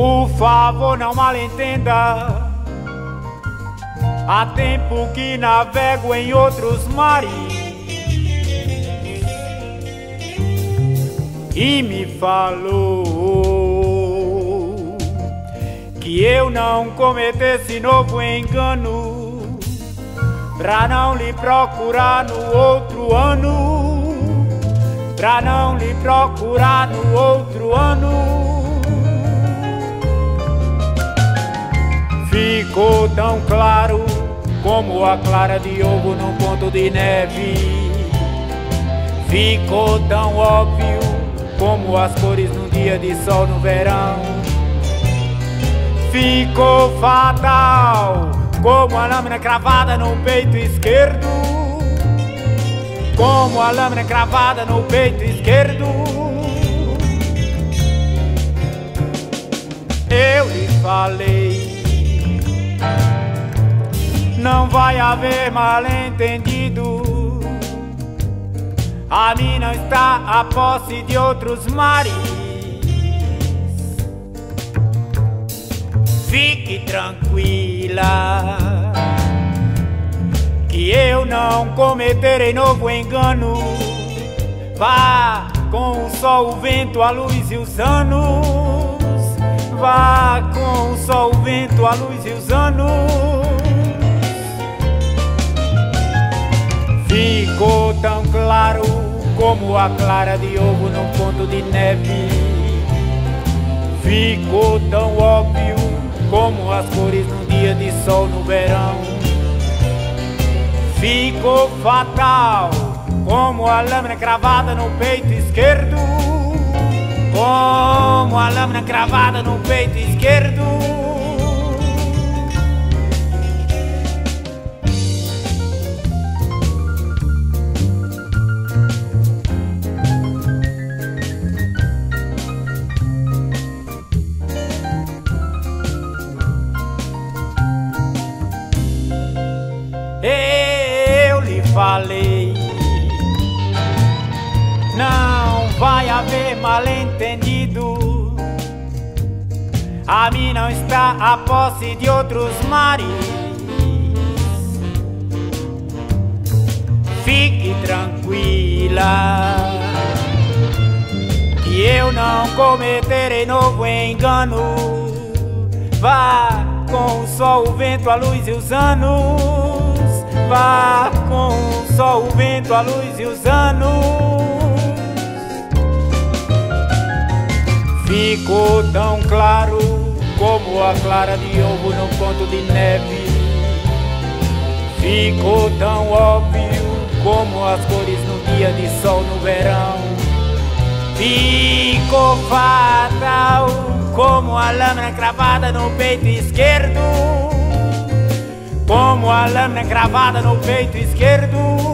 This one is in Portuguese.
Por favor, não mal entenda. Há tempo que navego em outros mares e me falou que eu não cometesse novo engano, pra não lhe procurar no outro ano, pra não lhe procurar no outro ano. Ficou tão claro como a clara de ovo num ponto de neve. Ficou tão óbvio como as cores num dia de sol no verão. Ficou fatal como a lâmina cravada no peito esquerdo, como a lâmina cravada no peito esquerdo. Eu lhe falei, não vai haver mal-entendido. A mim não está a posse de outros mares. Fique tranquila, que eu não cometerei novo engano. Vá com o sol, o vento, a luz e os anos. Vá com o sol, o vento, a luz e os anos. Ficou tão claro como a clara de ovo num ponto de neve. Ficou tão óbvio como as cores num dia de sol no verão. Ficou fatal como a lâmina cravada no peito esquerdo, como a lâmina cravada no peito esquerdo. Eu lhe falei, não vai haver mal-entendido. A mim não está a posse de outros mares. Fique tranquila, que eu não cometerei novo engano. Vá com o sol, o vento, a luz e os anos. Vá com o sol, o vento, a luz e os anos. Ficou tão claro como a clara de ovo num ponto de neve. Ficou tão óbvio como as cores no dia de sol no verão. Ficou fatal como a lâmina cravada no peito esquerdo, como a lâmina cravada no peito esquerdo.